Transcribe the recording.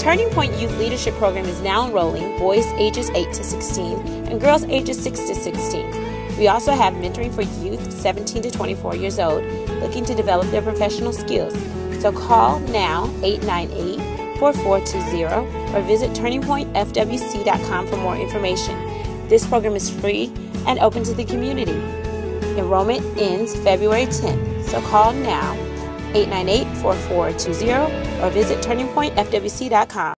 Turning Point Youth Leadership Program is now enrolling boys ages 8 to 16 and girls ages 6 to 16. We also have mentoring for youth 17 to 24 years old looking to develop their professional skills. So call now 898-4420 or visit turningpointfwc.com for more information. This program is free and open to the community. Enrollment ends February 10th, so call now 898-4420 or visit turningpointfwc.com.